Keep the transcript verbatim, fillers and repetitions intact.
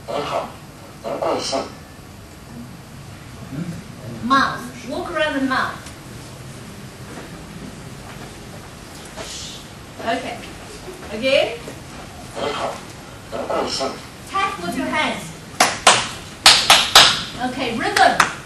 你好，您贵姓 ？Mouth. Walk around the mouth. Okay. Again. 你好，您贵姓 Tap with your hands. Okay, rhythm.